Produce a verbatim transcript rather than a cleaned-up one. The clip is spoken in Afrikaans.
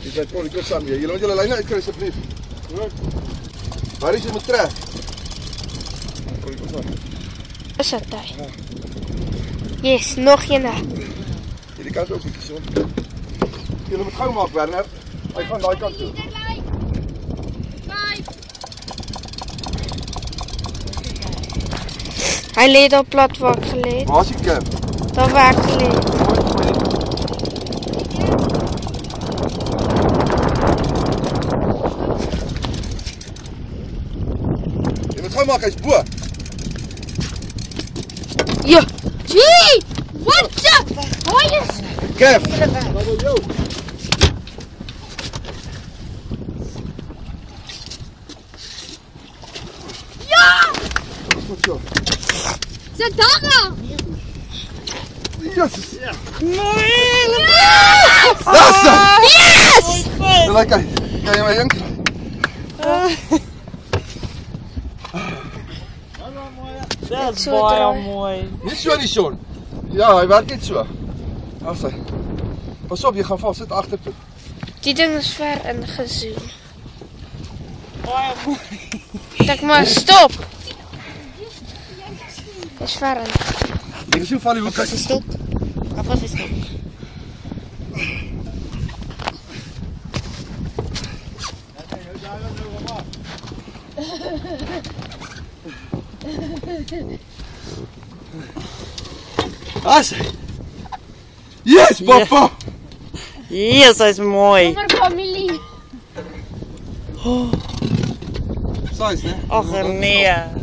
Je bent gewoon een kus aan weer. Jullie moet jullie lijnen uitkrijgen alsjeblieft. Waar is je moet trek? Is dat daar? Yes, nog een. Hierdie kant ook bietjie so. Jullie moet gou maak, Werner. Hy gaan daai kant toe. Hy lê daar plat waar ek gelê het. Waar is die kind? Daar waar ek gelê het. Jy moet gou maak, hy's bo. Ja. Gee! What the? Hoe is? Kev. Wat wil jy? Ja! Wat so? Ze daar! Jesus. Ja. Nee! Yes! Yes! Laat kyk. Kyk my ding. Dat is baie mooi. Niet zo nie Sean. Ja, hy werk net so. As hy. Pas op, jy gaan val, sit agter toe. Die ding is ver ingezoom. Baie mooi. Dink maar stop. Dis ver in. Jy sien val die hoek uit. Stop. Afwas is stop. As. Yes, papa. Yes, hy is mooi. Vir familie. Size, né? Ag nee.